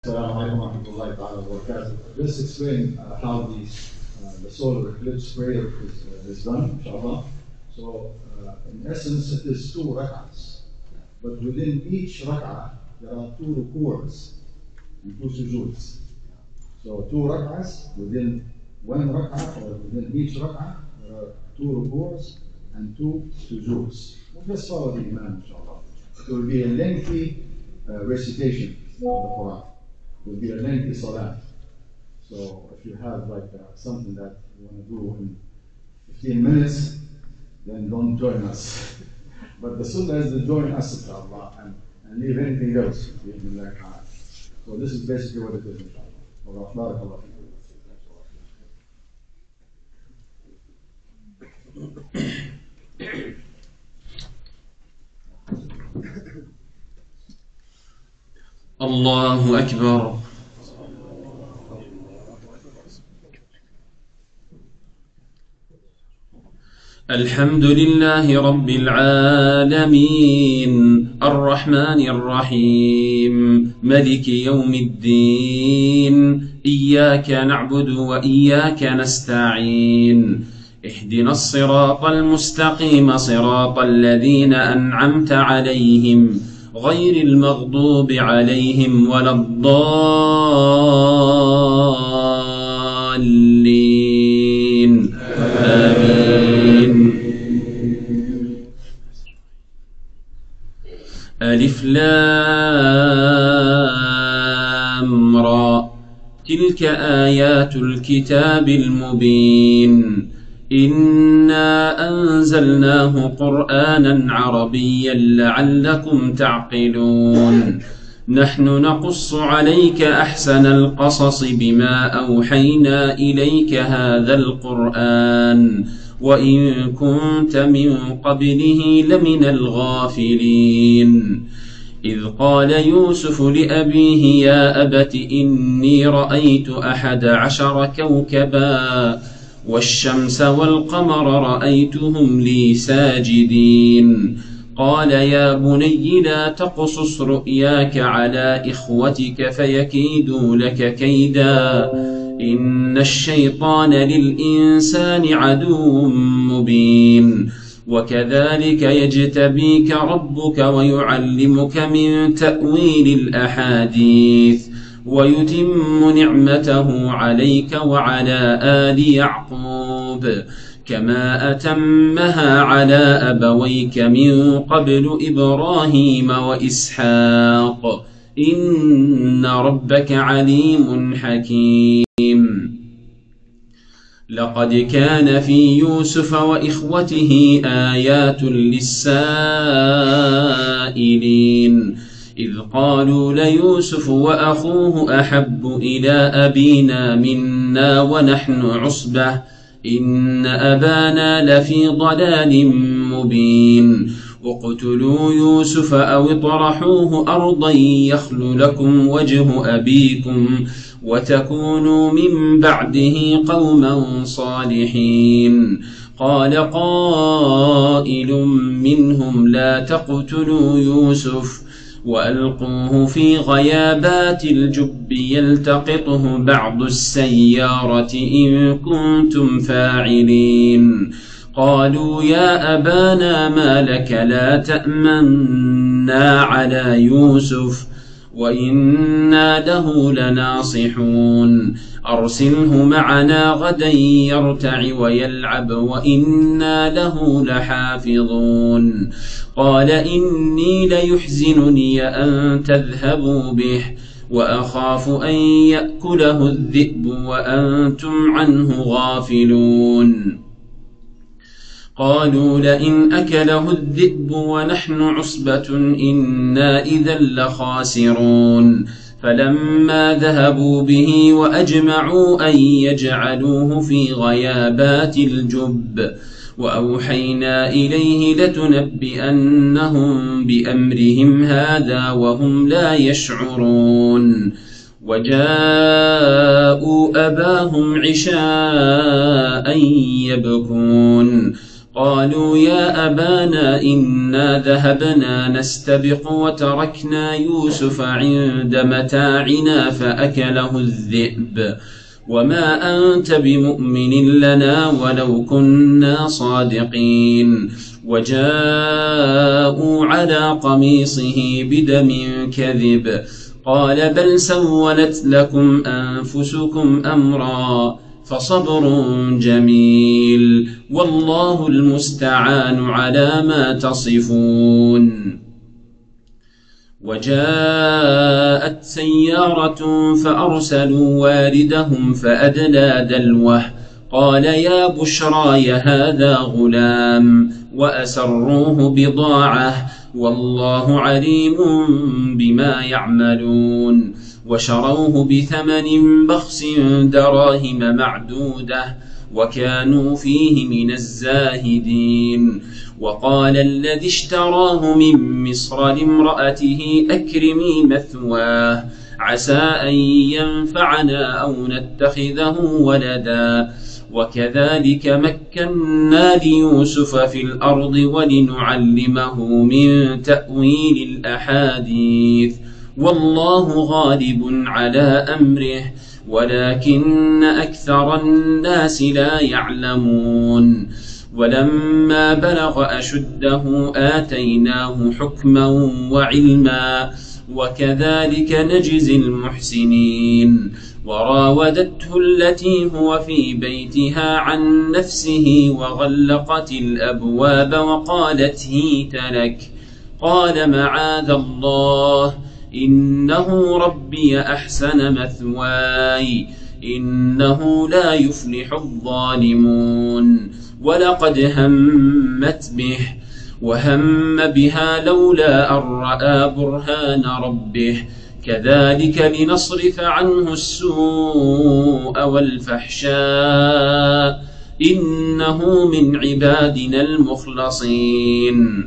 Assalamu alaikum wa rahmatullahi wa barakatuh. Let's explain how the solar eclipse prayer is done, inshallah. So, in essence, it is 2 rak'ahs. But within each rak'ah, there are 2 ruku'as and 2 sujoods. So, 2 rak'ahs within 1 rak'ah, or within each rak'ah, there are 2 ruku'as and 2 sujoods. We'll just follow the Imam, inshallah. It will be a lengthy recitation of the Quran. It will be a lengthy salah. So if you have something that you want to do in 15 minutes, then don't join us. But the sunnah is to join us, inshallah, and leave anything else. So this is basically what it is, inshallah. Barakallah. الله أكبر. الحمد لله رب العالمين الرحمن الرحيم ملك يوم الدين إياك نعبد وإياك نستعين اهدنا الصراط المستقيم صراط الذين أنعمت عليهم غير المغضوب عليهم ولا الضالين آمين. ألف لام را تلك آيات الكتاب المبين إنا أنزلناه قرآنا عربيا لعلكم تعقلون نحن نقص عليك أحسن القصص بما أوحينا إليك هذا القرآن وإن كنت من قبله لمن الغافلين إذ قال يوسف لأبيه يا أبت إني رأيت 11 كوكبا والشمس والقمر رأيتهم لي ساجدين قال يا بني لا تقصص رؤياك على إخوتك فيكيدوا لك كيدا إن الشيطان للإنسان عدو مبين وكذلك يجتبيك ربك ويعلمك من تأويل الأحاديث ويتم نعمته عليك وعلى آل يعقوب كما أتمها على أبويك من قبل إبراهيم وإسحاق إن ربك عليم حكيم لقد كان في يوسف وإخوته آيات للسائلين إذ قالوا ليوسف وأخوه أحب إلى أبينا منا ونحن عصبة إن أبانا لفي ضلال مبين اقتلوا يوسف أو اطرحوه أرضا يخل لكم وجه أبيكم وتكونوا من بعده قوما صالحين قال قائل منهم لا تقتلوا يوسف وألقوه في غيابات الجب يلتقطه بعض السيارة إن كنتم فاعلين قالوا يا أبانا ما لك لا تأمنا على يوسف وإنا له لناصحون أرسله معنا غدا يرتع ويلعب وإنا له لحافظون قال إني ليحزنني أن تذهبوا به وأخاف أن يأكله الذئب وأنتم عنه غافلون قالوا لئن أكله الذئب ونحن عصبة إنا إذا لخاسرون فلما ذهبوا به وأجمعوا أن يجعلوه في غيابات الجب وأوحينا إليه لتنبئنهم بأمرهم هذا وهم لا يشعرون وجاءوا أباهم عشاء يبكون قالوا يا أبانا إنا ذهبنا نستبق وتركنا يوسف عند متاعنا فأكله الذئب وما أنت بمؤمن لنا ولو كنا صادقين. وجاءوا على قميصه بدم كذب قال بل سولت لكم أنفسكم أمرا فصبر جميل والله المستعان على ما تصفون. وجاءت سيارة فأرسلوا واردهم فأدلى دلوه قال يا بشراي هذا غلام وأسروه بضاعة والله عليم بما يعملون. وشروه بثمن بخس دراهم معدودة وكانوا فيه من الزاهدين. وقال الذي اشتراه من مصر لامرأته أكرمي مثواه عسى أن ينفعنا أو نتخذه ولدا وكذلك مكنا ليوسف في الأرض ولنعلمه من تأويل الأحاديث والله غالب على أمره ولكن أكثر الناس لا يعلمون. ولما بلغ أشده آتيناه حكما وعلما وكذلك نجزي المحسنين. وراودته التي هو في بيتها عن نفسه وغلقت الأبواب وقالت هيت لك قال معاذ الله إنه ربي أحسن مثواي إنه لا يفلح الظالمون. ولقد همت به وهم بها لولا أن رأى برهان ربه كذلك لنصرف عنه السوء والفحشاء إنه من عبادنا المخلصين.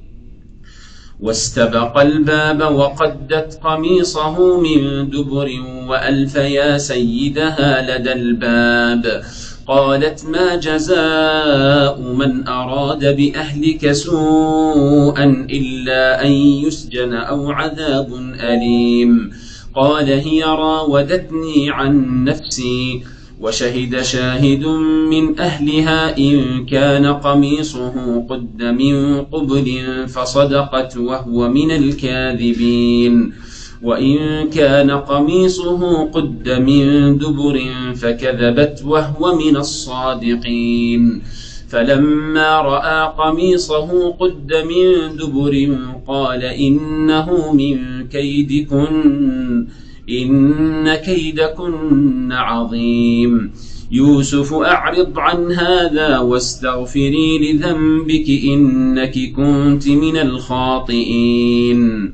واستبق الباب وقدت قميصه من دبر وألف يا سيدها لدى الباب قالت ما جزاء من أراد بأهلك سوءا إلا أن يسجن أو عذاب أليم. قال هي راودتني عن نفسي وشهد شاهد من أهلها إن كان قميصه قد من قبل فصدقت وهو من الكاذبين وإن كان قميصه قد من دبر فكذبت وهو من الصادقين. فلما رأى قميصه قد من دبر قال إنه من كيدكن إن كيدكن عظيم. يوسف أعرض عن هذا واستغفري لذنبك إنك كنت من الخاطئين.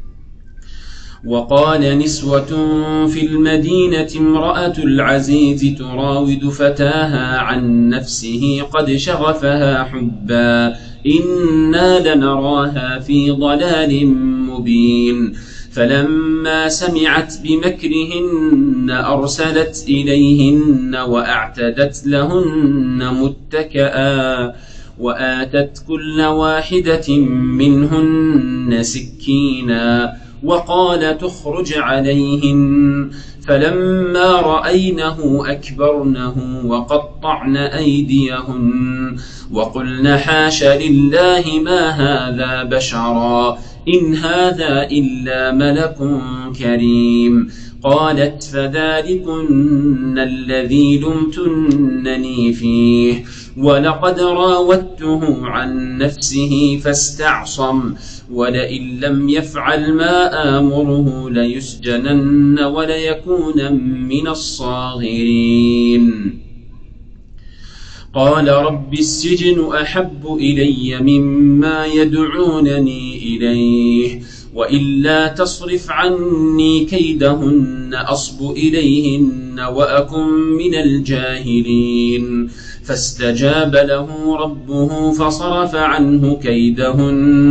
وقال نسوة في المدينة امرأة العزيز تراود فتاها عن نفسه قد شغفها حبا إنا لنراها في ضلال مبين. فلما سمعت بمكرهن أرسلت إليهن وأعتدت لهن متكئا وآتت كل واحدة منهن سكينا وقال تخرج عليهن. فلما رأينه أكبرنه وقطعن أيديهن وقلن حاش لله ما هذا بشرا إن هذا إلا ملك كريم. قالت فذلكن الذي لمتنني فيه ولقد راودته عن نفسه فاستعصم ولئن لم يفعل ما آمره ليسجنن وليكون من الصاغرين. قال رب السجن أحب إلي مما يدعونني إليه وإلا تصرف عني كيدهن أصب إليهن وأكن من الجاهلين. فاستجاب له ربه فصرف عنه كيدهن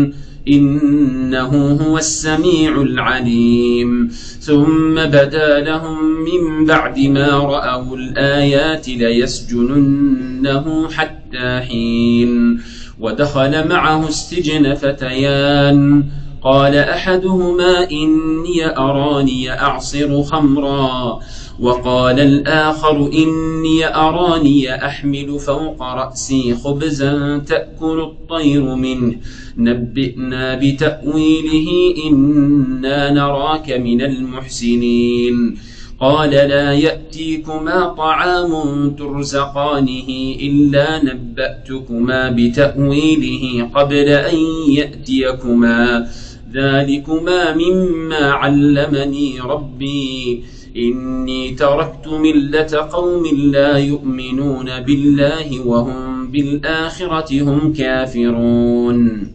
إنه هو السميع العليم ثم بدا لهم من بعد ما رأوا الآيات ليسجننه حتى حين ودخل معه السجن فتيان قال أحدهما إني أراني أعصر خمرا وقال الآخر إني أراني أحمل فوق رأسي خبزا تأكل الطير منه نبئنا بتأويله إنا نراك من المحسنين قال لا يأتيكما طعام ترزقانه إلا نبأتكما بتأويله قبل أن يأتيكما ذلكما مما علمني ربي إني تركت ملة قوم لا يؤمنون بالله وهم بالآخرة هم كافرون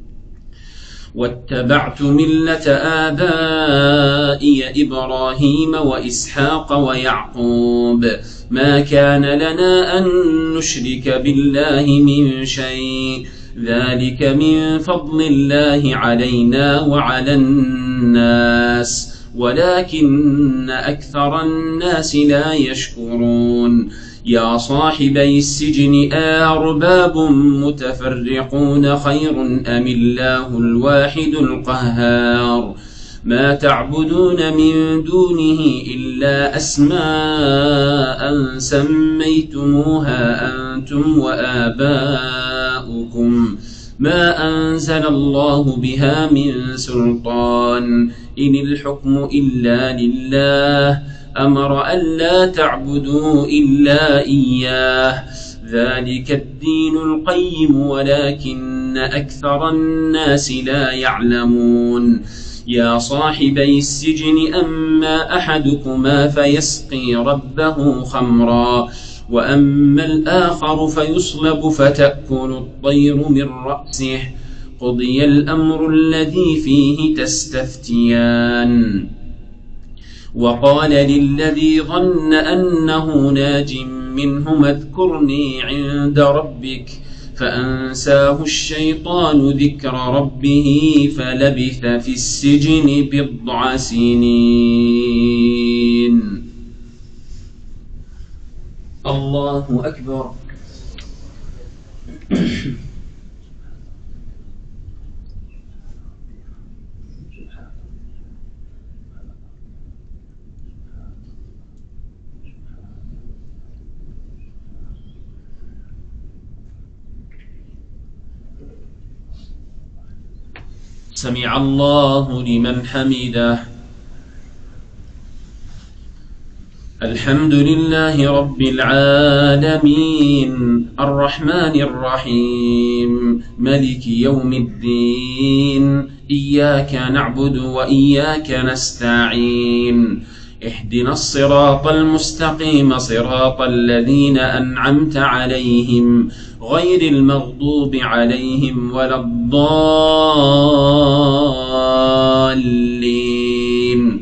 واتبعت ملة آبائي إبراهيم وإسحاق ويعقوب ما كان لنا أن نشرك بالله من شيء ذلك من فضل الله علينا وعلى الناس ولكن أكثر الناس لا يشكرون يا صاحبي السجن أرباب متفرقون خير أم الله الواحد القهار ما تعبدون من دونه إلا أسماء سميتموها أنتم وآباؤكم ما أنزل الله بها من سلطان إن الحكم إلا لله أمر ألا تعبدوا إلا إياه ذلك الدين القيم ولكن أكثر الناس لا يعلمون يا صاحبي السجن أما أحدكما فيسقي ربه خمرا وأما الآخر فيصلب فتأكل الطير من رأسه قضي الأمر الذي فيه تستفتيان وقال للذي ظن أنه ناج منهما اذكرني عند ربك فأنساه الشيطان ذكر ربه فلبث في السجن بضع سنين الله أكبر سمع الله لمن حمده الحمد لله رب العالمين الرحمن الرحيم ملك يوم الدين إياك نعبد وإياك نستعين اهدنا الصراط المستقيم صراط الذين أنعمت عليهم غير المغضوب عليهم ولا الضالين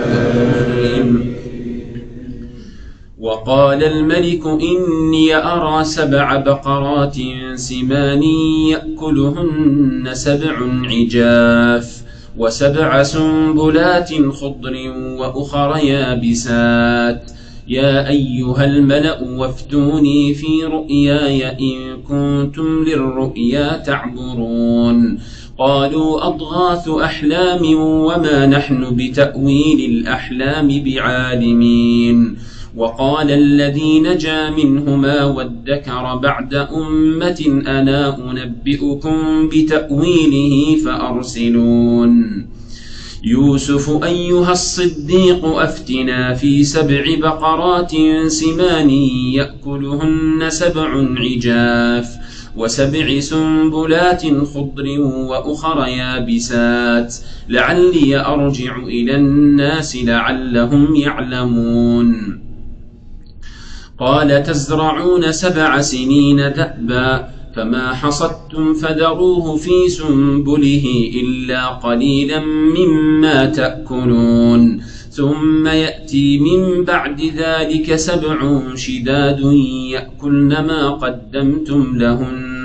وقال الملك إني أرى 7 بقرات سمان يأكلهن 7 عجاف و7 سنبلات خضر وأخر يابسات يا أيها الملأ وافتوني في رؤياي إن كنتم للرؤيا تعبرون قالوا أضغاث أحلام وما نحن بتأويل الأحلام بعالمين وقال الذي نجا منهما وادكر بعد أمة أنا أنبئكم بتأويله فأرسلون يوسف أيها الصديق أفتنا في 7 بقرات سمان يأكلهن 7 عجاف و7 سنبلات خضر وأخر يابسات لعلي أرجع إلى الناس لعلهم يعلمون قال تزرعون 7 سنين دأبا فما حصدتم فذروه في سنبله إلا قليلا مما تأكلون ثم يأتي من بعد ذلك 7 شداد يأكلن ما قدمتم لهن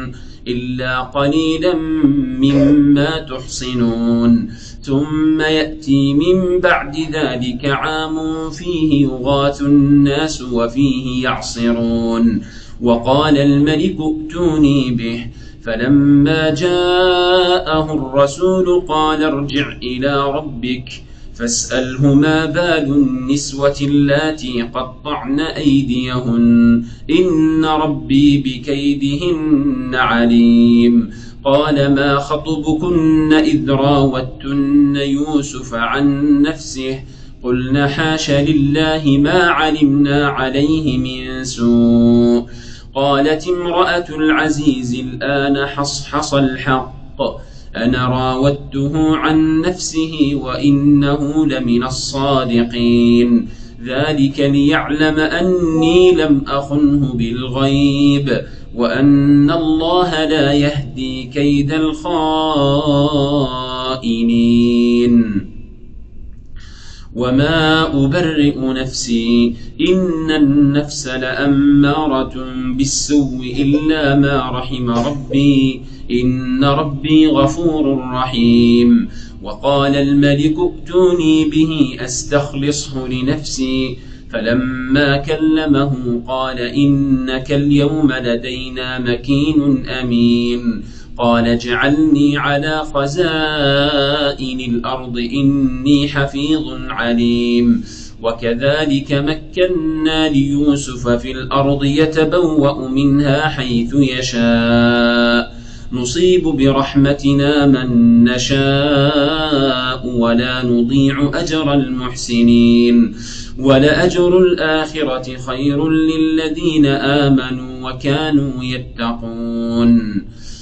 إلا قليلا مما تحصنون ثم يأتي من بعد ذلك عام فيه يغاث الناس وفيه يعصرون وقال الملك ائتوني به فلما جاءه الرسول قال ارجع إلى ربك فاسأله ما بال النسوة اللاتي قطعن أيديهن إن ربي بكيدهن عليم قال ما خطبكن إذ راوتن يوسف عن نفسه قلن حاش لله ما علمنا عليه من سوء قالت امرأة العزيز الآن حصحص الحق أنا راودته عن نفسه وإنه لمن الصادقين ذلك ليعلم أني لم أخنه بالغيب وأن الله لا يهدي كيد الخائنين وما أبرئ نفسي إن النفس لأمارة بالسوء إلا ما رحم ربي إن ربي غفور رحيم وقال الملك ائتوني به أستخلصه لنفسي فلما كلمه قال إنك اليوم لدينا مكين أمين قال اجعلني على خزائن الأرض إني حفيظ عليم وكذلك مكنا ليوسف في الأرض يتبوأ منها حيث يشاء نصيب برحمتنا من نشاء ولا نضيع أجر المحسنين ولأجر الآخرة خير للذين آمنوا وكانوا يتقون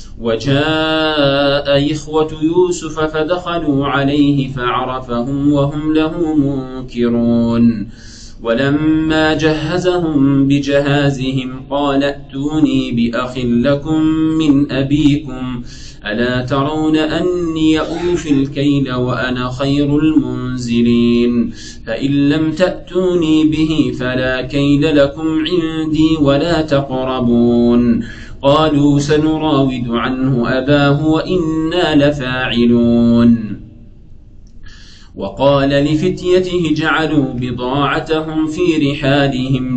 وجاء إخوة يوسف فدخلوا عليه فعرفهم وهم له منكرون ولما جهزهم بجهازهم قال ائتوني بأخ لكم من أبيكم ألا ترون أني أوفي الكيل وأنا خير المنزلين فإن لم تأتوني به فلا كيل لكم عندي ولا تقربون قالوا سنراود عنه أباه وإنا لفاعلون وقال لفتيته جعلوا بضاعتهم في رحالهم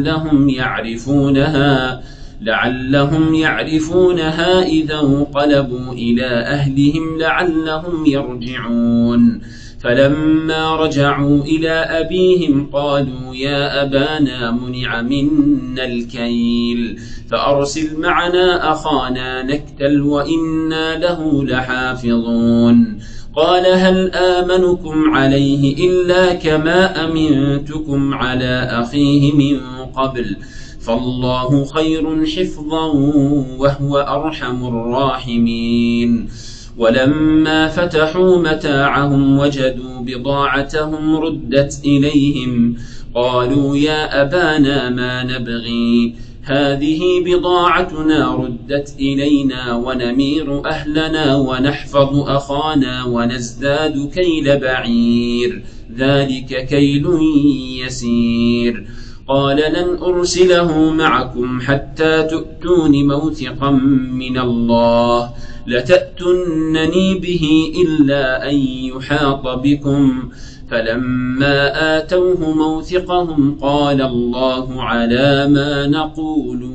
لعلهم يعرفونها إذا انقلبوا إلى أهلهم لعلهم يرجعون فلما رجعوا إلى أبيهم قالوا يا أبانا منع منا الكيل فأرسل معنا أخانا نكتل وإنا له لحافظون قال هل آمنكم عليه إلا كما أمنتكم على أخيه من قبل فالله خير حفظا وهو أرحم الراحمين ولما فتحوا متاعهم وجدوا بضاعتهم ردت إليهم قالوا يا أبانا ما نبغي هذه بضاعتنا ردت إلينا ونمير أهلنا ونحفظ أخانا ونزداد كيل بعير ذلك كيل يسير قال لن أرسله معكم حتى تؤتون موثقا من الله لتأتنني به إلا أن يحاط بكم فلما آتوه موثقهم قال الله على ما نقول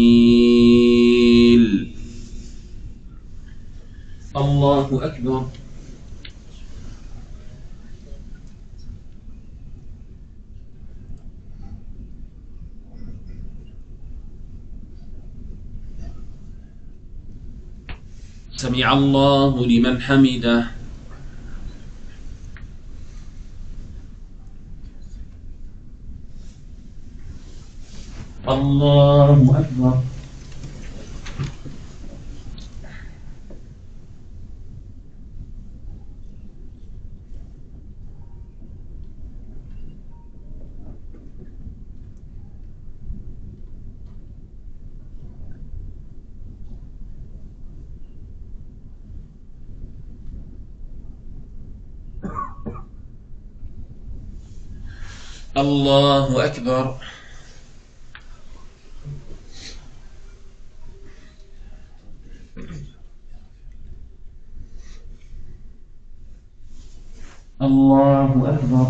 وكيل الله أكبر سمع الله لمن حمده الله أكبر الله أكبر الله أكبر.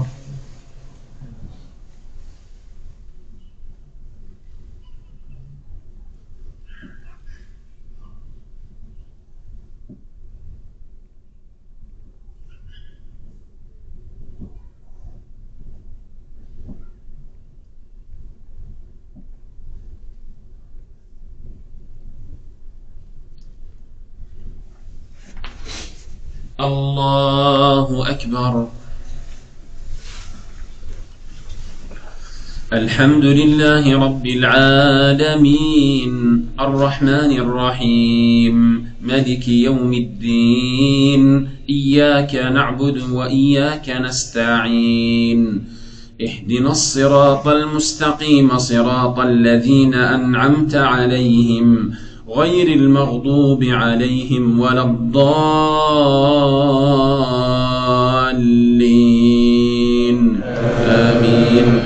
الله أكبر. الحمد لله رب العالمين الرحمن الرحيم مالك يوم الدين إياك نعبد وإياك نستعين اهدنا الصراط المستقيم صراط الذين أنعمت عليهم غير المغضوب عليهم ولا الضالين آمين.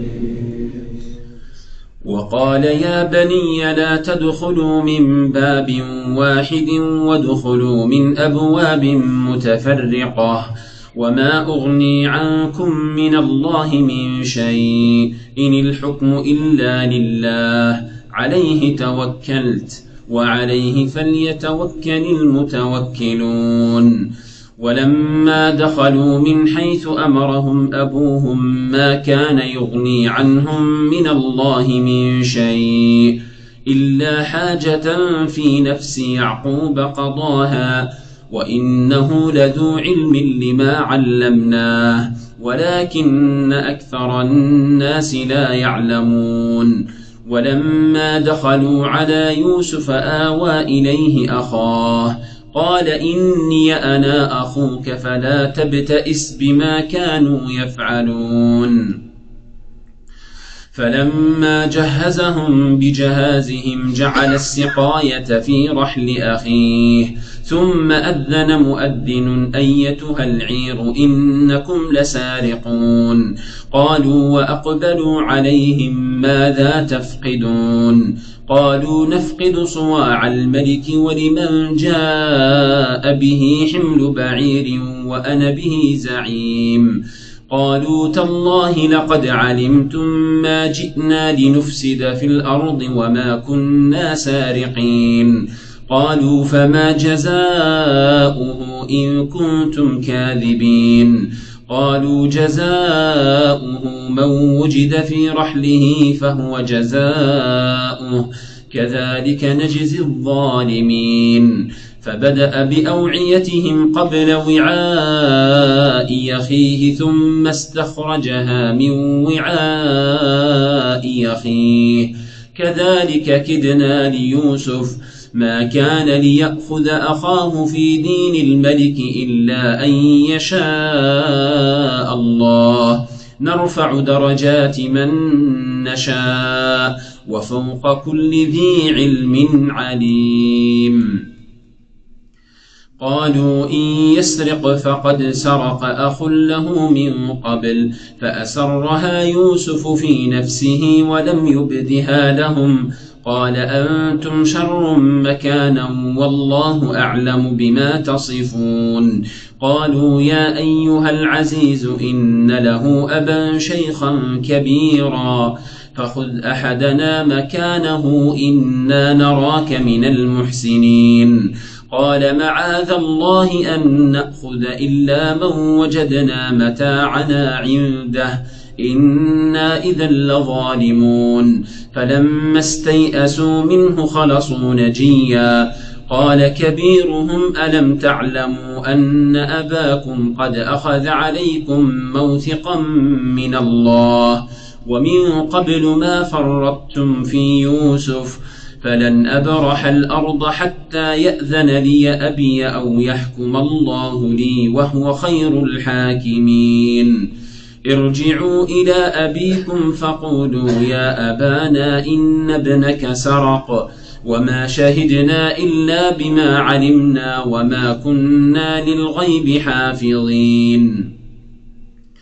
وقال يا بني لا تدخلوا من باب واحد وادخلوا من أبواب متفرقة وما أغني عنكم من الله من شيء إن الحكم إلا لله عليه توكلت وعليه فليتوكل المتوكلون. ولما دخلوا من حيث أمرهم أبوهم ما كان يغني عنهم من الله من شيء إلا حاجة في نفس يعقوب قضاها وإنه لذو علم لما علمناه ولكن أكثر الناس لا يعلمون. ولما دخلوا على يوسف آوى إليه أخاه قال إني أنا أخوك فلا تبتئس بما كانوا يفعلون. فلما جهزهم بجهازهم جعل السقاية في رحل أخيه ثم أذن مؤذن أيتها العير إنكم لسارقون. قالوا وأقبلوا عليهم ماذا تفقدون؟ قالوا نفقد صواع الملك ولمن جاء به حمل بعير وأنا به زعيم. قالوا تالله لقد علمتم ما جئنا لنفسد في الأرض وما كنا سارقين. قالوا فما جزاؤه إن كنتم كاذبين؟ قالوا جزاؤه من وجد في رحله فهو جزاؤه كذلك نجزي الظالمين. فبدأ بأوعيتهم قبل وعاء أخيه ثم استخرجها من وعاء أخيه كذلك كدنا ليوسف ما كان ليأخذ أخاه في دين الملك إلا أن يشاء الله نرفع درجات من نشاء وفوق كل ذي علم عليم. قالوا إن يسرق فقد سرق أخ له من قبل فأسرها يوسف في نفسه ولم يبدها لهم قال أنتم شر مكانا والله أعلم بما تصفون. قالوا يا أيها العزيز إن له أبا شيخا كبيرا فخذ أحدنا مكانه إنا نراك من المحسنين. قال معاذ الله أن نأخذ إلا من وجدنا متاعنا عنده إنا إذا لظالمون. فلما استيئسوا منه خلصوا نجيا. قال كبيرهم ألم تعلموا أن أباكم قد أخذ عليكم موثقا من الله ومن قبل ما فرطتم في يوسف فلن أبرح الأرض حتى يأذن لي أبي أو يحكم الله لي وهو خير الحاكمين. ارجعوا إلى أبيكم فقولوا يا أبانا إن ابنك سرق وما شهدنا إلا بما علمنا وما كنا للغيب حافظين.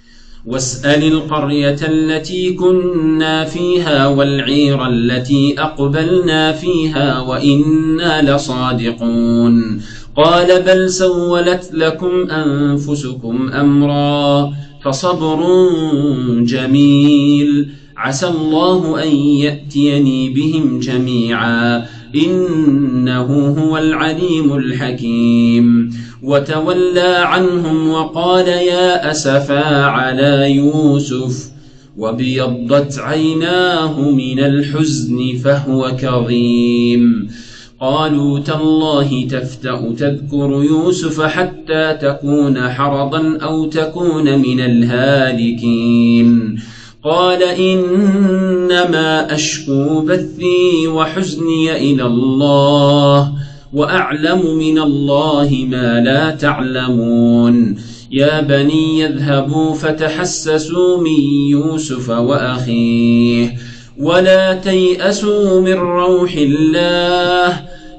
واسأل القرية التي كنا فيها والعير التي أقبلنا فيها وإنا لصادقون قال بل سولت لكم أنفسكم أمرا فصبر جميل عسى الله أن يأتيني بهم جميعا إنه هو العليم الحكيم وتولى عنهم وقال يا أسفا على يوسف وابيضت عيناه من الحزن فهو كظيم قالوا تالله تفتأ تذكر يوسف حتى تكون حرضا أو تكون من الهالكين قال إنما أشكو بثي وحزني إلى الله وأعلم من الله ما لا تعلمون يا بني يذهبوا فتحسسوا من يوسف وأخيه ولا تيأسوا من روح الله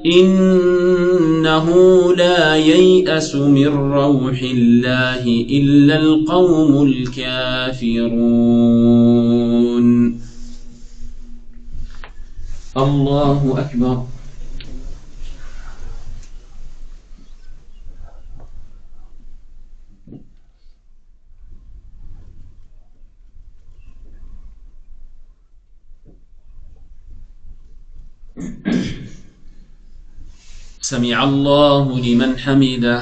إنه لا ييأس من روح الله إلا القوم الكافرون. الله أكبر. سمع الله لمن حمده.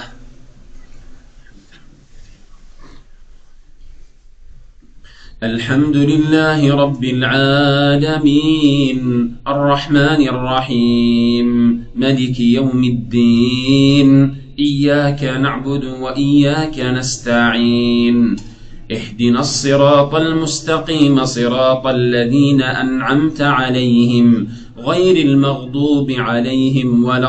الحمد لله رب العالمين الرحمن الرحيم ملك يوم الدين إياك نعبد وإياك نستعين اهدنا الصراط المستقيم صراط الذين أنعمت عليهم غير المغضوب عليهم ولا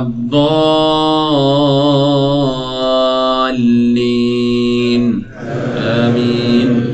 الضالين آمين.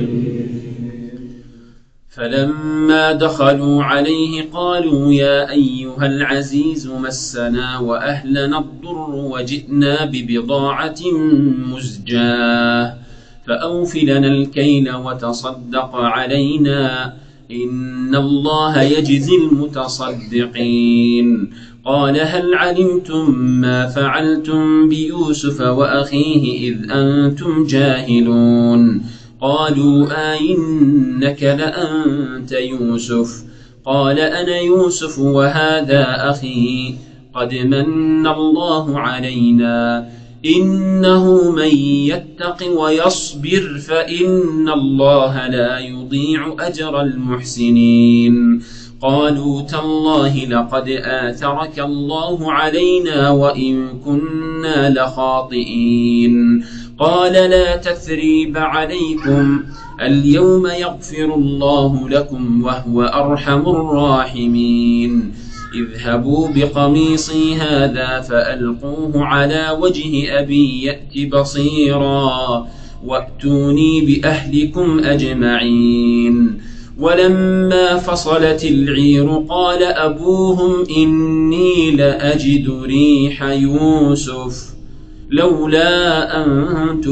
فلما دخلوا عليه قالوا يا أيها العزيز مسنا وأهلنا الضر وجئنا ببضاعة مزجاة فأوف لنا الكيل وتصدق علينا إن الله يجزي المتصدقين قال هل علمتم ما فعلتم بيوسف وأخيه إذ أنتم جاهلون قالوا أئنك لأنت يوسف قال أنا يوسف وهذا أخي قد من الله علينا إنه من يتق ويصبر فإن الله لا يضيع أجر المحسنين قالوا تالله لقد آثرك الله علينا وإن كنا لخاطئين قال لا تثريب عليكم اليوم يغفر الله لكم وهو أرحم الراحمين اذهبوا بقميصي هذا فألقوه على وجه أبي يأت بصيرا وأتوني بأهلكم أجمعين ولما فصلت العير قال أبوهم إني لأجد ريح يوسف لولا أن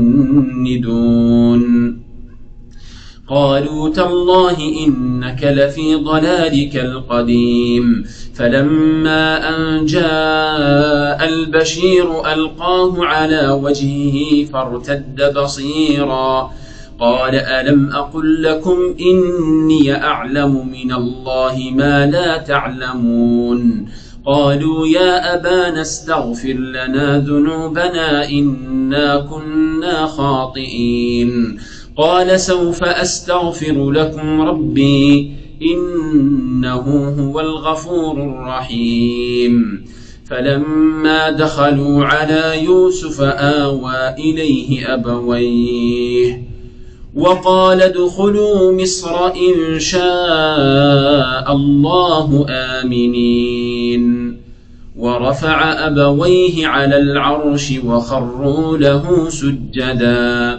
تفندون قالوا تالله إنك لفي ضلالك القديم فلما أن جاء البشير ألقاه على وجهه فارتد بصيرا قال ألم أقل لكم إني أعلم من الله ما لا تعلمون قالوا يا أبانا استغفر لنا ذنوبنا إنا كنا خاطئين قال سوف أستغفر لكم ربي إنه هو الغفور الرحيم فلما دخلوا على يوسف آوى إليه أبويه وقال ادخلوا مصر إن شاء الله آمنين ورفع أبويه على العرش وخروا له سجدا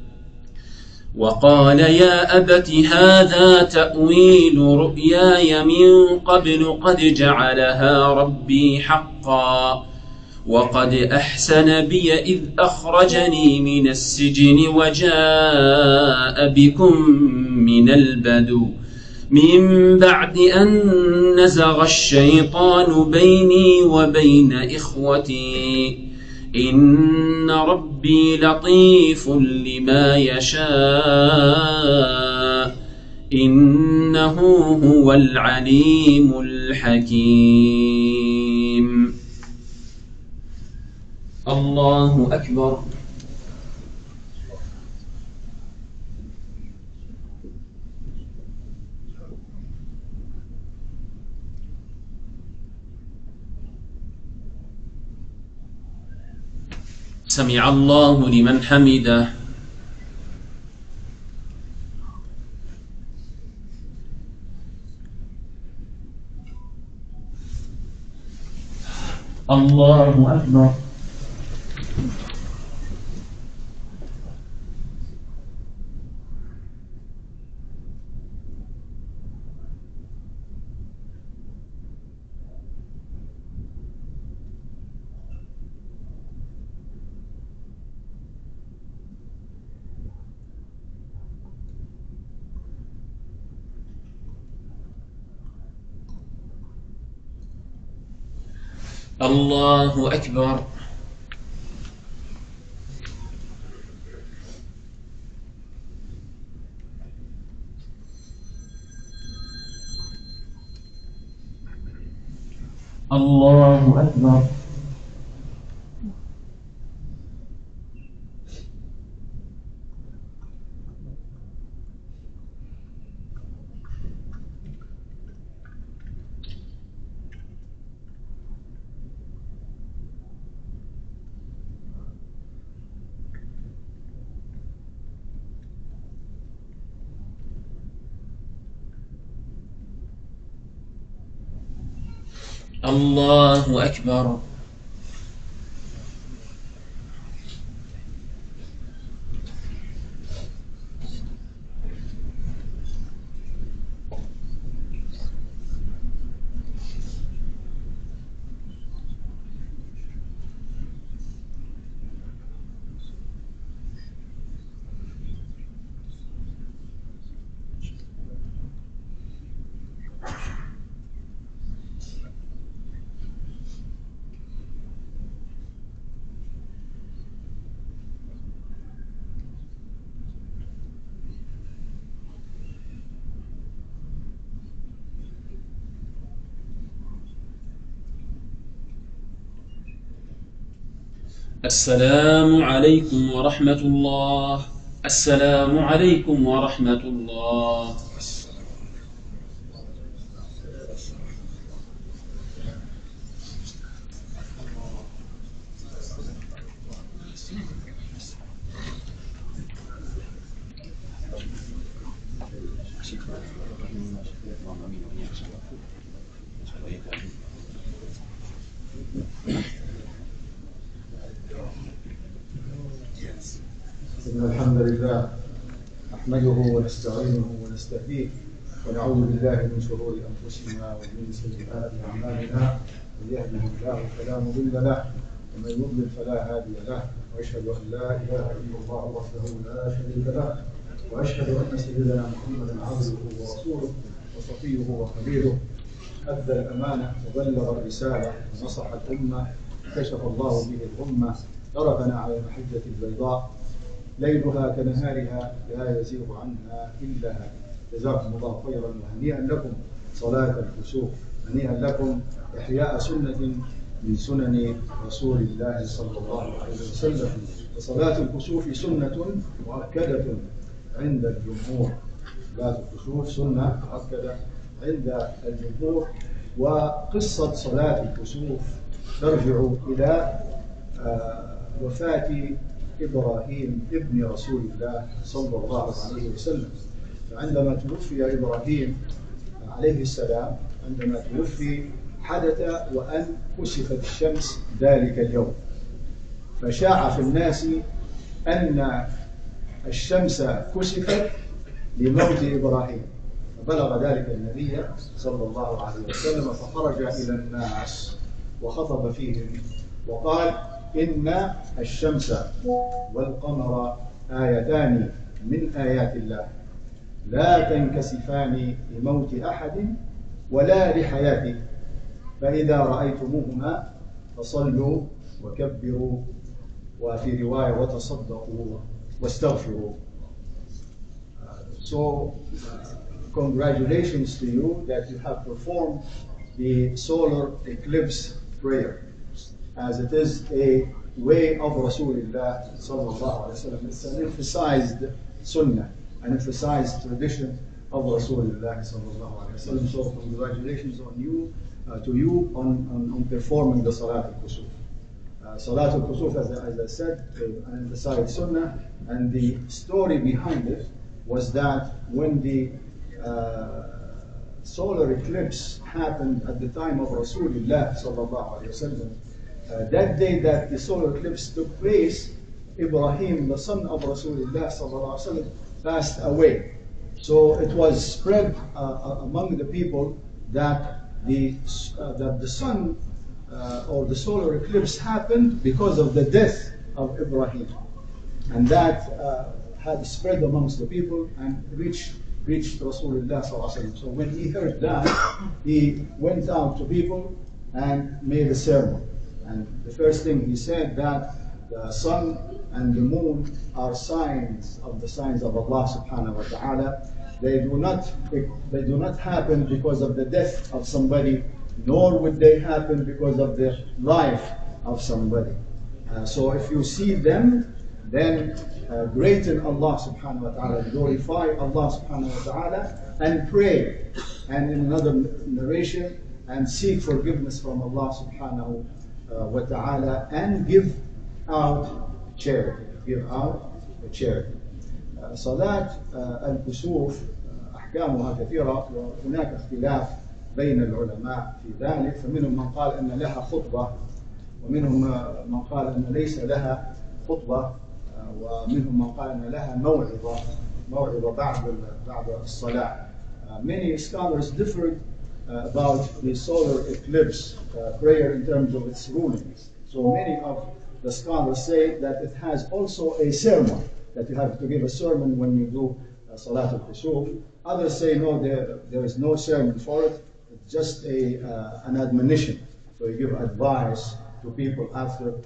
وقال يا أبت هذا تأويل رؤياي من قبل قد جعلها ربي حقا وقد أحسن بي إذ أخرجني من السجن وجاء بكم من البدو من بعد أن نزغ الشيطان بيني وبين إخوتي إن ربي لطيف لما يشاء إنه هو العليم الحكيم. الله أكبر. سمع الله لمن حمده. الله أكبر. الله أكبر. الله أكبر. الله أكبر. السلام عليكم ورحمة الله. السلام عليكم ورحمة الله. إن الحمد لله نحمده ونستعينه ونستهديه ونعوذ بالله من شرور أنفسنا ومن سيئات أعمالنا. من يهده الله فلا مضل له ومن يضلل فلا هادي له، وأشهد أن لا إله إلا الله وحده لا شريك له، وأشهد أن سيدنا محمدا عبده ورسوله وصفيه وخليله. أدى الأمانة وبلغ الرسالة ونصح الأمة، كشف الله به الأمة، تركنا على المحجة البيضاء ليلها كنهارها لا يزيغ عنها إلا هذا. جزاكم الله خيرا، وهنيئا لكم صلاة الكسوف، هنيئا لكم إحياء سنة من سنن رسول الله صلى الله عليه وسلم. وصلاة الكسوف سنة مؤكدة عند الجمهور. صلاة الكسوف سنة مؤكدة عند الجمهور. وقصة صلاة الكسوف ترجع إلى وفاة إبراهيم ابن رسول الله صلى الله عليه وسلم. فعندما توفي إبراهيم عليه السلام، عندما توفي حدث وأن كسفت الشمس ذلك اليوم، فشاع في الناس أن الشمس كسفت لموت إبراهيم، فبلغ ذلك النبي صلى الله عليه وسلم، فخرج إلى الناس وخطب فيهم وقال إن الشمس والقمر آيتان من آيات الله لا تنكسفان لموت أحد ولا لحياته فإذا رأيتموهما فصلوا وكبروا وفي رواية وتصدقوا واستغفروا. So, congratulations to you that you have performed the solar eclipse prayer, as it is a way of Rasulullah sallallahu alaihi wasallam. It's an emphasized sunnah, an emphasized tradition of Rasulullah sallallahu alaihi wasallam. So congratulations on you, on performing the Salat al-Kusuf. Salat al-Kusuf, as I said, an emphasized sunnah, and the story behind it was that when the solar eclipse happened at the time of Rasulullah sallallahu alaihi wasallam, that day that the solar eclipse took place, Ibrahim, the son of Rasulullah sallallahu alaihi wasallam, passed away. So it was spread among the people that the sun or the solar eclipse happened because of the death of Ibrahim, and that had spread amongst the people and reached Rasulullah sallallahu alaihi wasallam. So when he heard that, he went out to people and made a sermon. And the first thing he said that the sun and the moon are signs of the signs of Allah subhanahu wa ta'ala. They do not happen because of the death of somebody, nor would they happen because of the life of somebody. So if you see them, then greaten Allah subhanahu wa ta'ala, glorify Allah subhanahu wa ta'ala, and pray. And in another narration, and seek forgiveness from Allah subhanahu wa ta'ala, and give out charity. Give out charity. صلاة الكسوف أحكامها كثيرة، وهناك اختلاف بين العلماء في ذلك، فمنهم من قال أن لها خطبة، ومنهم من قال أن ليس لها خطبة، ومنهم من قال أن لها موعظة بعد الصلاة. Many scholars differed about the solar eclipse prayer in terms of its rulings. So many of the scholars say that it has also a sermon, that you have to give a sermon when you do Salat al-Kusuf. Others say no, there is no sermon for it. It's just an admonition. So you give advice to people after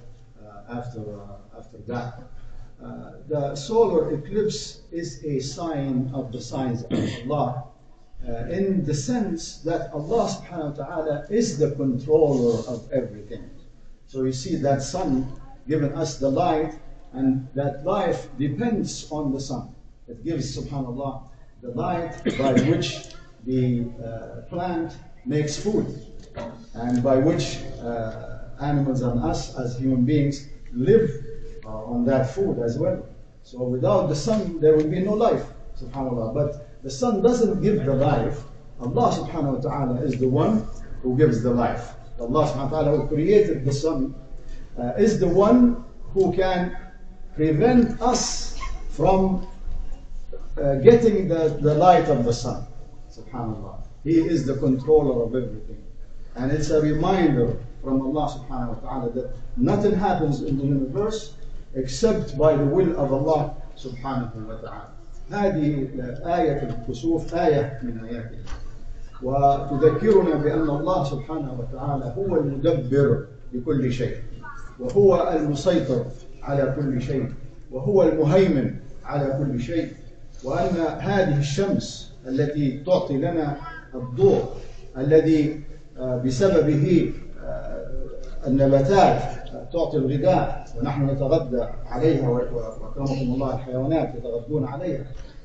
that. The solar eclipse is a sign of the signs of Allah, in the sense that Allah subhanahu wa ta'ala is the controller of everything. So you see that sun giving us the light, and that life depends on the sun. It gives, subhanAllah, the light by which the plant makes food, and by which animals and us as human beings live on that food as well. So without the sun, there will be no life, subhanAllah. But the sun doesn't give the life. Allah subhanahu wa ta'ala is the one who gives the life. Allah subhanahu wa ta'ala, who created the sun, is the one who can prevent us from getting the light of the sun. Subhanallah. He is the controller of everything. And it's a reminder from Allah subhanahu wa ta'ala that nothing happens in the universe except by the will of Allah subhanahu wa ta'ala. هذه آية الكسوف آية من آياته، وتذكرنا بأن الله سبحانه وتعالى هو المدبر لكل شيء، وهو المسيطر على كل شيء، وهو المهيمن على كل شيء، وأن هذه الشمس التي تعطي لنا الضوء الذي بسببه النباتات تعطي الغذاء ونحن نتغذى عليها، وأكرمكم الله الحيوانات يتغذون عليها،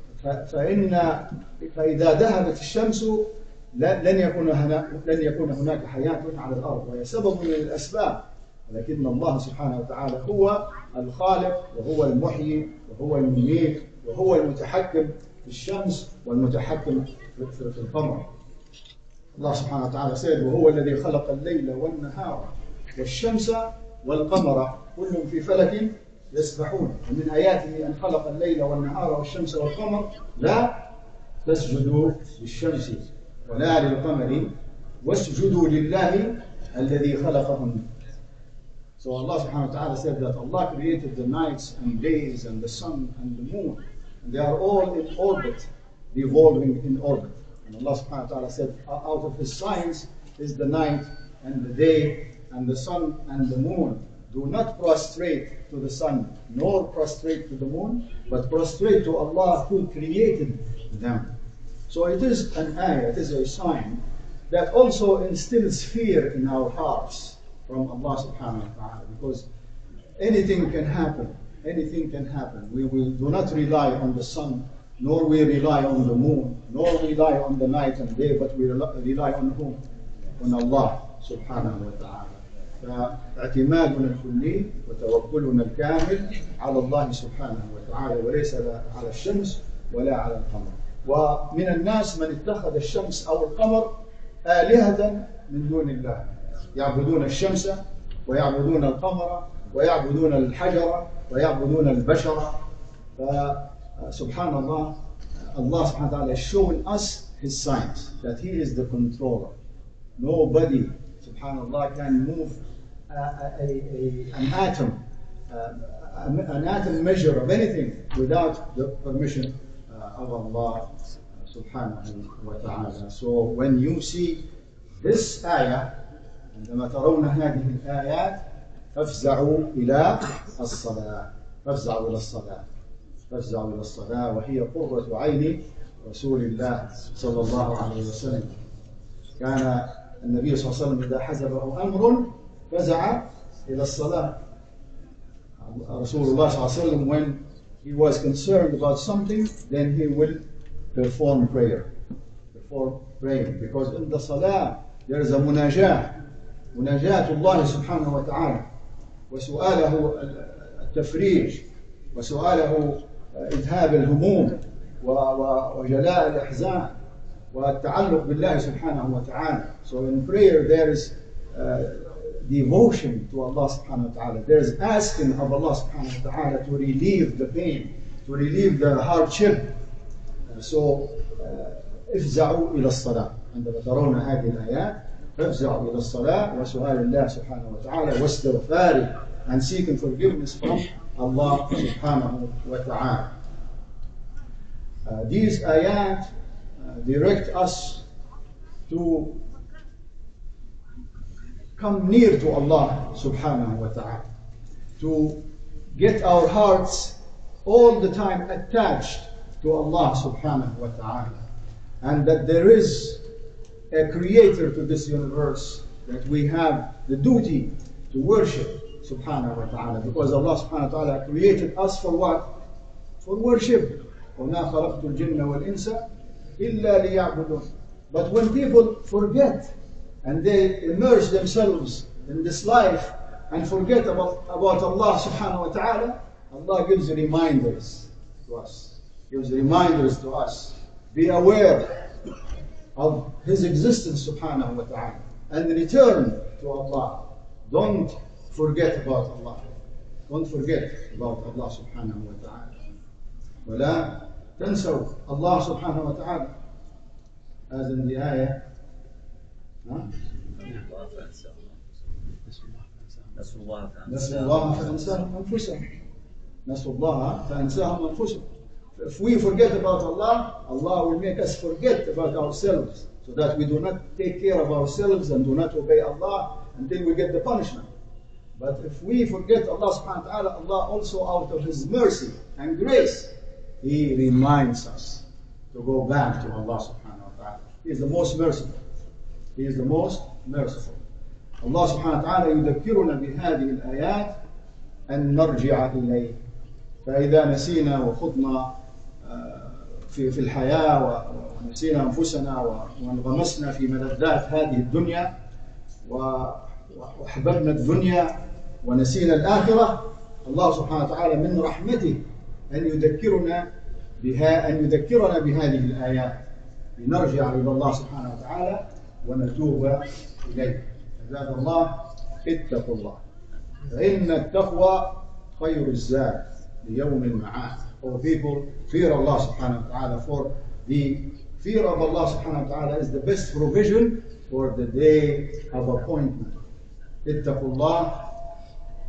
فإذا ذهبت الشمس لن يكون هناك حياة على الأرض، وهي سبب من الأسباب. ولكن الله سبحانه وتعالى هو الخالق، وهو المحيي، وهو المميت، وهو المتحكم في الشمس والمتحكم في القمر. الله سبحانه وتعالى said وهو الذي خلق الليل والنهار والشمس والقمر كل في فلك يسبحون، ومن آياته أن خلق الليل والنهار والشمس والقمر لا تسجدوا للشمس ولا للقمر واسجدوا لله الذي خلقهن. So Allah subhanahu wa ta'ala said that Allah created the nights and days and the sun and the moon. And they are all in orbit, revolving in orbit. And Allah subhanahu wa ta'ala said, out of His signs is the night and the day and the sun and the moon. Do not prostrate to the sun, nor prostrate to the moon, but prostrate to Allah who created them. So it is an ayah, it is a sign that also instills fear in our hearts from Allah subhanahu wa ta'ala, because anything can happen, anything can happen. We do not rely on the sun, nor we rely on the moon, nor rely on the night and day, but we rely on whom? On Allah subhanahu wa ta'ala. فاعتمادنا الكلي وتوكلنا الكامل على الله سبحانه وتعالى وليس على الشمس ولا على القمر. ومن الناس من اتخذ الشمس أو القمر آلهة من دون الله، يعبدون الشمس ويعبدون القمر ويعبدون الحجر ويعبدون البشر. فسبحان الله, Allah subhanahu wa ta'ala is showing us His signs that He is the controller. Nobody, subhanallah, can move an atom measure of anything without the permission of Allah subhanahu wa ta'ala. So when you see this ayah, عندما ترون هذه الآيات فافزعوا إلى الصلاة، فافزعوا إلى الصلاة، فافزعوا إلى الصلاة، وهي قرة عين رسول الله صلى الله عليه وسلم. كان النبي صلى الله عليه وسلم إذا حزبه أمر فزع إلى الصلاة. Rasulullah صلى الله عليه وسلم, when he was concerned about something, then he will perform prayer, perform praying, because in the salah there is a munajah, مناجاة الله سبحانه وتعالى، وسؤاله التفريج، وسؤاله إذهاب الهموم وجلاء الأحزان والتعلق بالله سبحانه وتعالى. So in prayer there is devotion to Allah subhanahu wa ta'ala. There is asking of Allah subhanahu wa ta'ala to relieve the pain, to relieve the hardship. So افزعوا إلى الصلاة. عندما ترون هذه الآيات فافزعوا إلى الصلاة وسؤال الله سبحانه وتعالى واستغفاره, and seeking forgiveness from Allah subhanahu wa ta'ala. These ayat direct us to come near to Allah subhanahu wa ta'ala, to get our hearts all the time attached to Allah subhanahu wa ta'ala, and that there is a creator to this universe that we have the duty to worship subhanahu wa ta'ala, because Allah subhanahu wa ta'ala created us for what? For worship. وَمَا خَلَقْتُ الْجِنَّ وَالْإِنسَ إِلَّا لِيَعْبُدُونَ. But when people forget and they immerse themselves in this life and forget about Allah subhanahu wa ta'ala, Allah gives reminders to us. Gives reminders to us. Be aware of His existence subhanahu wa ta'ala and return to Allah. Don't forget about Allah. Don't forget about Allah subhanahu wa ta'ala. ولا تنسوا الله سبحانه وتعالى, as in the ayah. نسوا الله فأنساهم أنفسهم. نسوا الله فأنساهم أنفسهم. If we forget about Allah, Allah will make us forget about ourselves, so that we do not take care of ourselves and do not obey Allah until we get the punishment. But if we forget Allah subhanahu wa ta'ala, Allah also, out of His mercy and grace, He reminds us to go back to Allah subhanahu wa ta'ala. He is the most merciful. He is the most merciful. Allah subhanahu wa ta'ala يذكرنا بهذه الآيات أن نرجع إليه. فإذا نسينا وخضنا في الحياة ونسينا أنفسنا وانغمسنا في ملذات هذه الدنيا وأحببنا الدنيا ونسينا الآخرة، الله سبحانه وتعالى من رحمته أن يذكرنا بهذه الآيات لنرجع إلى الله سبحانه وتعالى ونتوب إليه. عباد الله اتقوا الله، فإن التقوى خير الزاد ليوم المعاد. For people, fear Allah subhanahu wa ta'ala, for the fear of Allah subhanahu wa ta'ala is the best provision for the day of appointment. اتقوا الله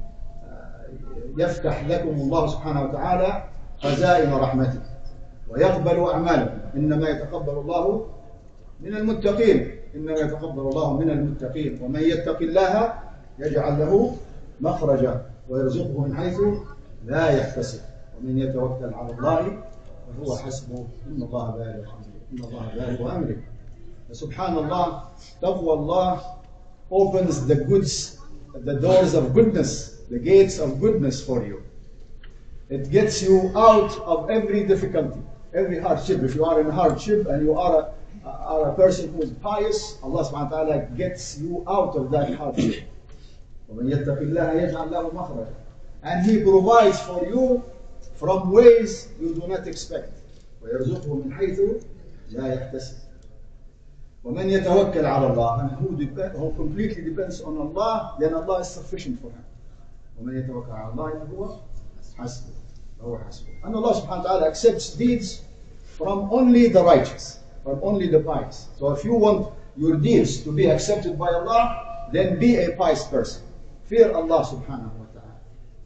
يفتح لكم الله سبحانه وتعالى خزائن رحمته ويقبل أعمالكم. إنما يتقبل الله من المتقين، إنما يتقبل الله من المتقين. ومن يتق الله يجعل له مخرجا ويرزقه من حيث لا يحتسب ومن يتوكل على الله فهو حسبه إن الله بالغ أمره. سبحان الله, تقوى Allah opens the doors of goodness, the gates of goodness for you. It gets you out of every difficulty, every hardship. If you are in hardship and you are a person who is pious, Allah subhanahu wa ta'ala gets you out of that hardship. وَمَنْ يَتَّقِ اللَّهَ يَجْعَلْ لَهُ مَخْرَجًا. And He provides for you from ways you do not expect. وَيَرْزُقْهُ مِنْ حَيْثُ لَا يَحْتَسِبُ. وَمَنْ يَتَوَكَّلْ عَلَى اللَّهِ. And who completely depends on Allah, then Allah is sufficient for him. وَمَنْ يَتَوَكَّلْ عَلَى اللَّهِ فَهُوَ حَسْبُهُ. And Allah subhanahu wa ta'ala accepts deeds from only the righteous, from only the pious. So if you want your deeds to be accepted by Allah, then be a pious person. Fear Allah subhanahu wa ta'ala.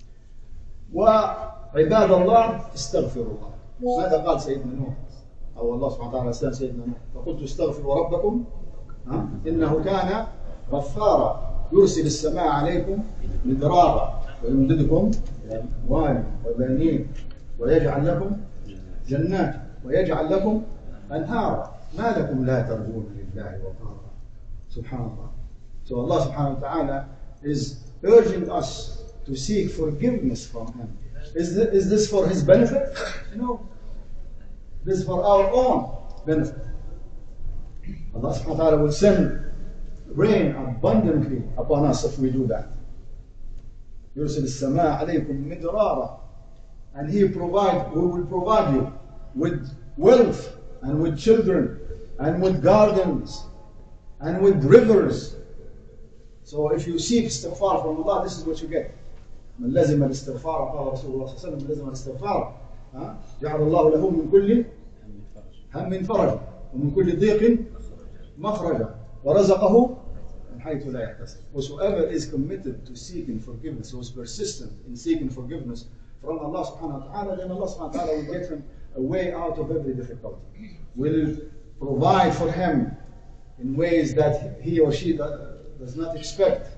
وعباد الله استغفروا الله. ماذا قال سيدنا نوح؟ أو الله سبحانه وتعالى أسلم سيدنا نوح فقلت استغفروا ربكم إنه كان غفارا يرسل السماء عليكم مدرارا ويمددكم بأموال وبنين ويجعل لكم جنات ويجعل لكم أنهارا ما لكم لا ترجون لله وقارا. سبحان الله. So Allah subhanahu wa ta'ala is urging us to seek forgiveness from Him. Is this for His benefit? No. This is for our own benefit. Allah subhanahu wa ta'ala will send rain abundantly upon us if we do that. يرسل السماء عليكم مدرارا. And we will provide you with wealth and with children and with gardens and with rivers. So if you seek istighfar from Allah, this is what you get. من لزم الاستغفار قال رسول الله صلى الله عليه وسلم من لزم الاستغفار جعل الله له من كل هم فرجا ومن كل ضيق مخرجا ورزقه من حيث لا يحتسب. Whosoever is committed to seeking forgiveness, who is persistent in seeking forgiveness from Allah subhanahu wa ta'ala, then Allah subhanahu wa ta'ala will get him a way out of every difficulty, will provide for him in ways that he or she does not expect,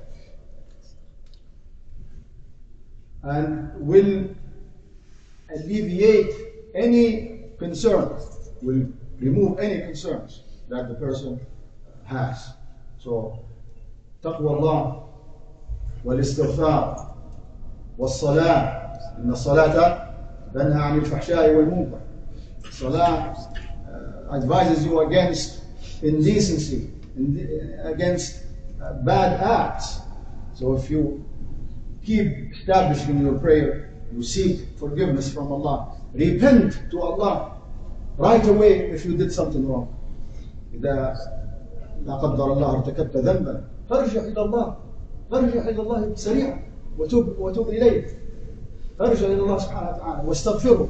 and will alleviate any concerns, will remove any concerns that the person has. So, taqwa Allah, wal-istighfar, wal-salah. إن الصلاة تنهى عن الفحشاء والمنكر. Salah advises you against indecency, against bad acts. So if you keep establishing your prayer, you seek forgiveness from Allah, repent to Allah right away if you did something wrong. إذا لا قدر الله ارتكبت ذنبا فارجع إلى الله سريعا وتوب إليه. فارجع إلى الله سبحانه وتعالى واستغفره.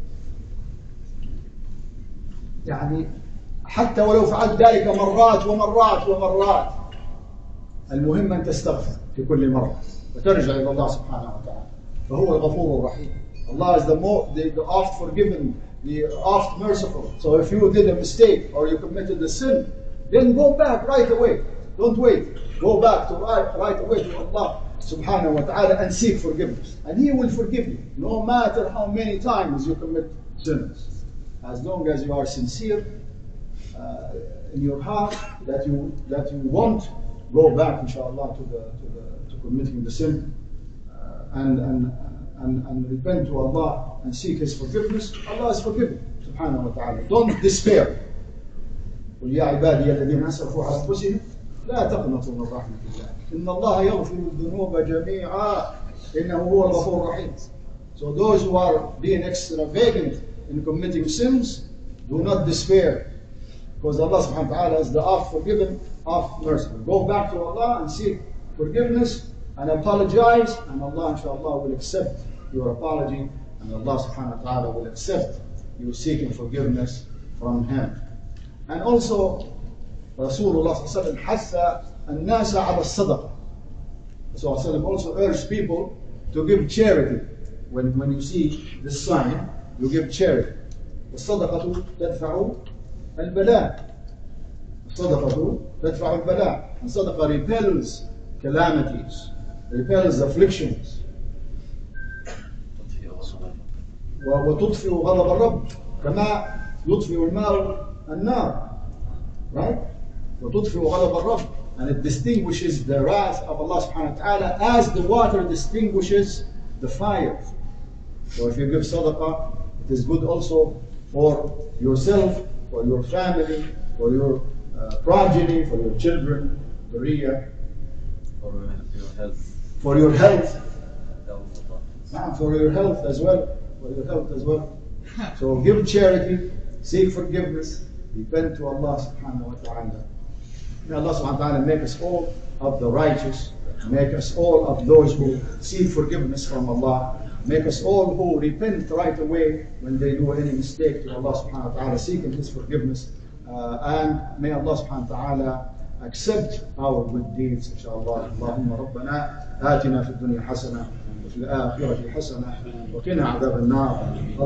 يعني حتى ولو فعلت ذلك مرات ومرات ومرات، المهم أن تستغفر في كل مرة وترجع إلى الله سبحانه وتعالى. فهو الغفور الرحيم. Allah is the oft forgiven, the oft merciful. So if you did a mistake or you committed a sin, then go back right away. Don't wait. Go back to right away to Allah subhanahu wa ta'ala and seek forgiveness. And He will forgive you, no matter how many times you commit sins. As long as you are sincere in your heart that you won't go back, inshallah, to committing the sin and repent to Allah and seek His forgiveness. Allah is forgiving subhanahu wa ta'ala. Don't despair. قل يا عبادي الذين أسرفوا على أنفسهم لا تقنطوا من رحمة الله إن الله يغفر الذنوب جميعا إنه هو الغفور الرحيم. So those who are being extravagant in committing sins, do not despair, because Allah subhanahu wa ta'ala is the oft forgiven, oft merciful. Go back to Allah and seek forgiveness and apologize, and Allah inshallah will accept your apology, and Allah subhanahu wa ta'ala will accept you seeking forgiveness from Him. And also Rasulullah sallallahu alaihi wasallam حث الناس على الصدقة. So Rasulullah also urged people to give charity. When you see this sign, you give charity. الصدقة تدفع البلاء. الصدقة تدفع البلاء. And صدقة repels calamities, repels afflictions. وتطفئ غضب الرب كما يطفئ الماء النار. Right? وتطفئ غضب الرب. And it distinguishes the wrath of Allah subhanahu wa ta'ala as the water distinguishes the fire. So if you give sadaqah, it is good also for yourself, for your family, for your progeny, for your children, dhurriyyah, for your health, for your health as well, for your health as well. So give charity, seek forgiveness, repent to Allah subhanahu wa ta'ala. May Allah subhanahu wa ta'ala make us all of the righteous, make us all of those who seek forgiveness from Allah, make us all who repent right away when they do any mistake to Allah subhanahu wa ta'ala, seeking His forgiveness. And may Allah subhanahu wa ta'ala accept our good deeds, inshallah. Allahumma rabbana atina fi dunya hasana وفي الآخرة حسنة وقنا عذاب النار.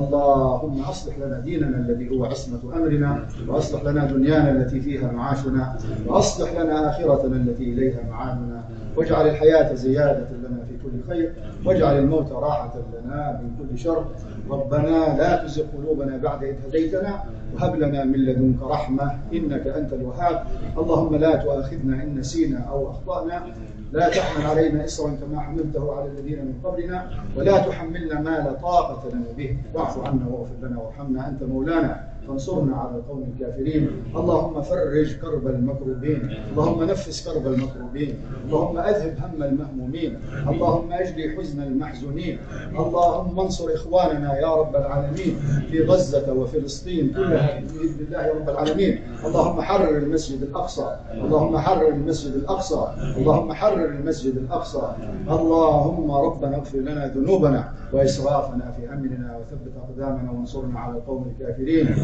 اللهم أصلح لنا ديننا الذي هو عصمة أمرنا، وأصلح لنا دنيانا التي فيها معاشنا، وأصلح لنا آخرتنا التي إليها معادنا، واجعل الحياة زيادة لنا في كل خير، واجعل الموت راحة لنا من كل شر. ربنا لا تزغ قلوبنا بعد إذ هديتنا وهب لنا من لدنك رحمة إنك أنت الوهاب. اللهم لا تؤاخذنا إن نسينا أو أخطأنا، لا تحمل علينا إصرا كما حملته على الذين من قبلنا، ولا تحملنا ما لا طاقة لنا به، واعف عنا واغفر لنا وارحمنا أنت مولانا فانصرنا على القوم الكافرين. اللهم فرج كرب المكروبين، اللهم نفس كرب المكروبين، اللهم أذهب هم المهمومين، اللهم أجلي حزن المحزونين، اللهم انصر إخواننا يا رب العالمين في غزة وفلسطين كلها بإذن الله يا رب العالمين. اللهم حرر المسجد الأقصى، اللهم حرر المسجد الأقصى، اللهم حرر المسجد الأقصى. اللهم ربنا اغفر لنا ذنوبنا وإسرافنا في أمرنا وثبت أقدامنا وانصرنا على القوم الكافرين.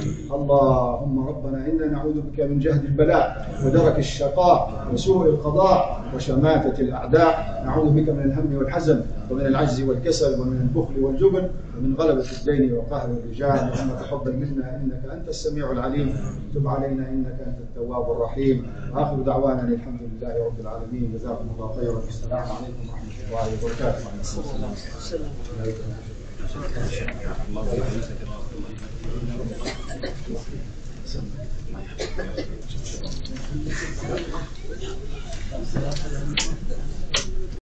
اللهم ربنا إنا نعوذ بك من جهد البلاء ودرك الشقاء وسوء القضاء وشماتة الأعداء. نعوذ بك من الهم والحزن ومن العجز والكسل ومن البخل والجبن ومن غلبة الدين وقهر الرجال. اللهم تقبل منا إنك أنت السميع العليم، تب علينا إنك أنت التواب الرحيم. آخر دعوانا الحمد لله رب العالمين. جزاكم الله خيرا. السلام عليكم ورحمة الله وبركاته. Thank you.